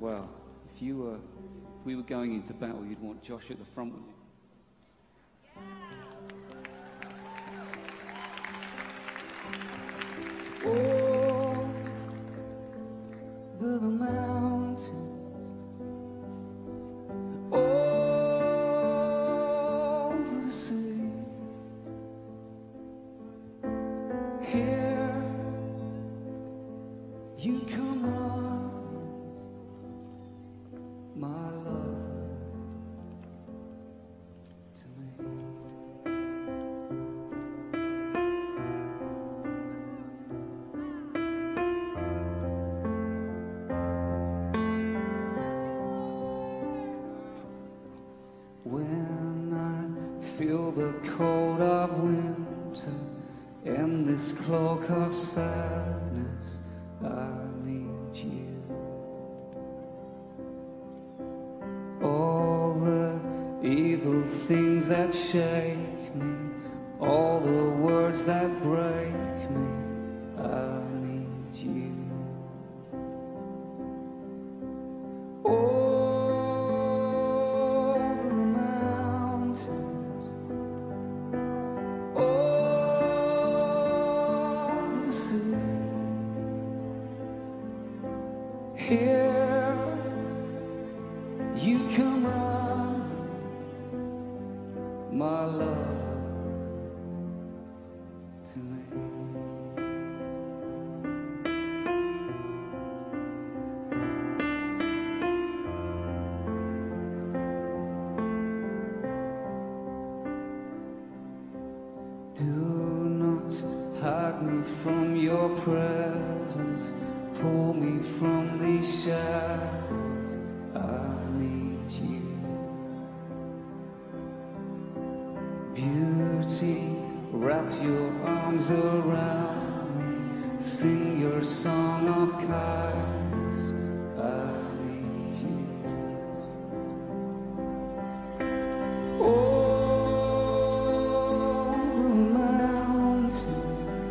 well. If we were going into battle, you'd want Josh at the front, wouldn't you? Over the mountains, over the sea, here you come on, my love, to me. When I feel the cold of winter and this cloak of sadness, I need you. All the evil things that shake me, all the words that break me, I need you. Here you come on, my love, to me. Do not hide me from your presence, pull me from these shadows, I need you. Beauty, wrap your arms around me, sing your song of kindness, I need you. Over the mountains,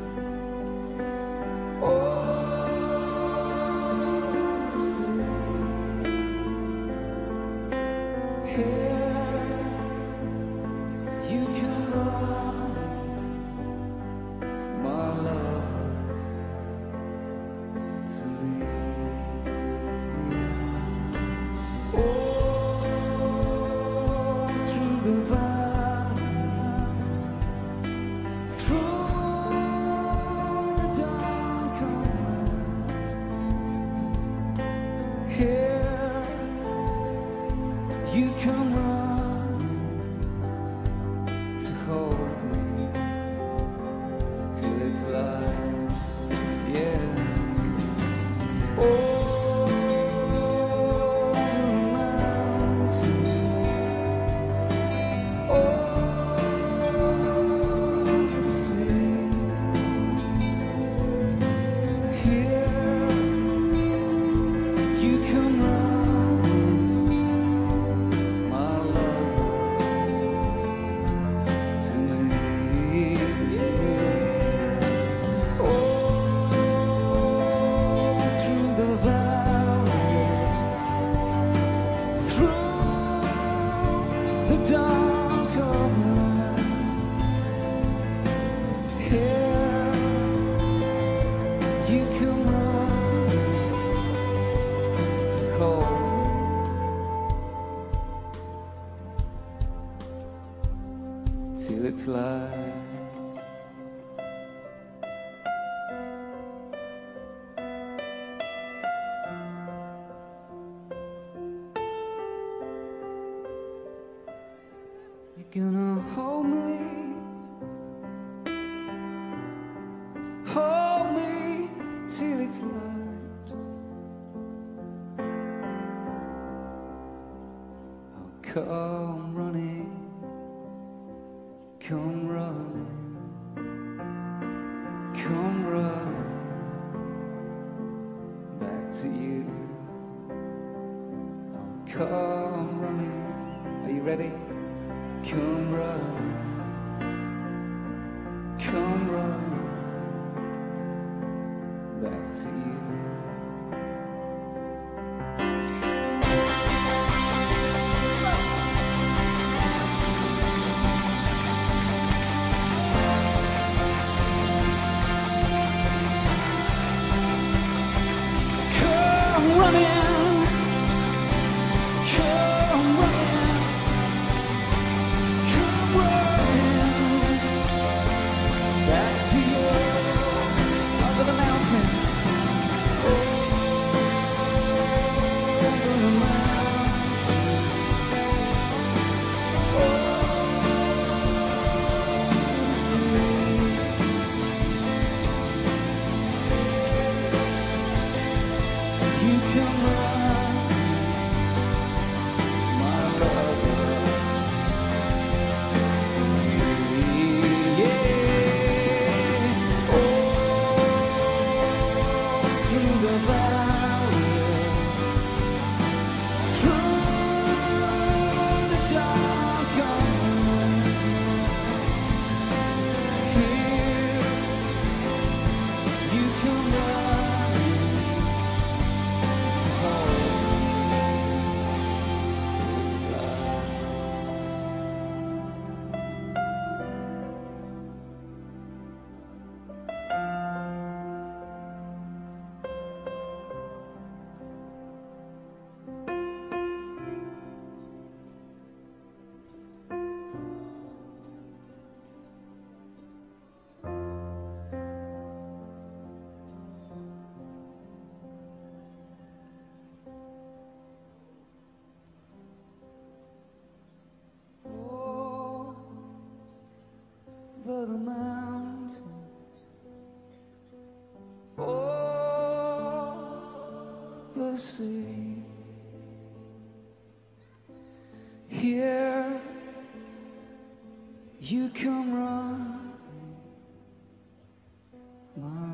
here you come running, my love, to me. Through the valley, through the dark of night, here you come running to hold me till it's light, yeah. Over the mountains, over the sea, here you come running, my love, to me. Through the valley, through the dark of night, here you come running to hold me till it's light. You're gonna hold me till it's light. I'll come running, come running, come running back to you. I'll come running. Are you ready? Come running, come running back to you. come running, come running, come running back to you over the mountain, over the mountain, over the sea. You come run, my lover, to me, yeah. Oh, through the valley, through the dark unknown, here you come running to hold me to the sky. Over the mountains, over the sea. Here you come run, my